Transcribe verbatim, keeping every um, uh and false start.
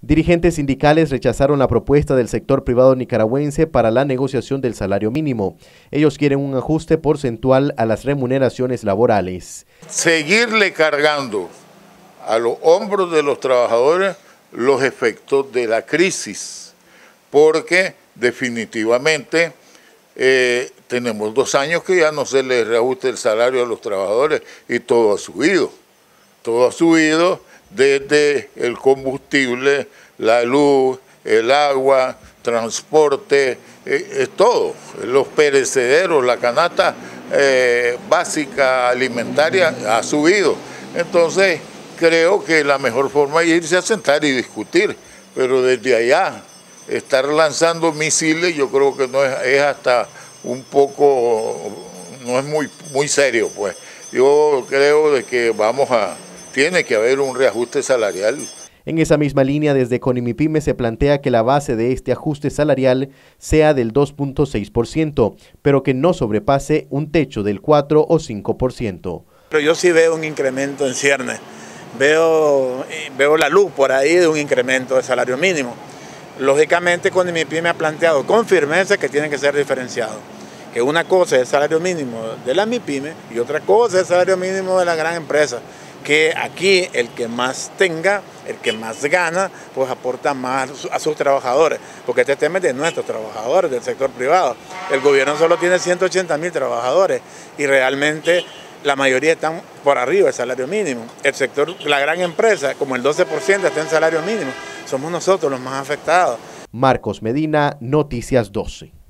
Dirigentes sindicales rechazaron la propuesta del sector privado nicaragüense para la negociación del salario mínimo. Ellos quieren un ajuste porcentual a las remuneraciones laborales. Seguirle cargando a los hombros de los trabajadores los efectos de la crisis, porque definitivamente eh, tenemos dos años que ya no se les reajuste el salario a los trabajadores y todo ha subido, todo ha subido. Desde el combustible, la luz, el agua, transporte, eh, eh, todo, los perecederos, la canasta eh, básica alimentaria ha subido. Entonces, creo que la mejor forma es irse a sentar y discutir, pero desde allá, estar lanzando misiles, yo creo que no es, es hasta un poco, no es muy, muy serio, pues. Yo creo de que vamos a... Tiene que haber un reajuste salarial. En esa misma línea, desde CONIMIPYME se plantea que la base de este ajuste salarial sea del dos punto seis por ciento, pero que no sobrepase un techo del cuatro o cinco por ciento. Pero yo sí veo un incremento en ciernes, veo, veo la luz por ahí de un incremento de salario mínimo. Lógicamente CONIMIPYME ha planteado con firmeza que tiene que ser diferenciado, que una cosa es el salario mínimo de la MIPYME y otra cosa es el salario mínimo de la gran empresa. Que aquí el que más tenga, el que más gana, pues aporta más a sus trabajadores, porque este tema es de nuestros trabajadores, del sector privado. El gobierno solo tiene ciento ochenta mil trabajadores y realmente la mayoría están por arriba del salario mínimo. El sector, la gran empresa, como el doce por ciento está en salario mínimo, somos nosotros los más afectados. Marcos Medina, Noticias doce.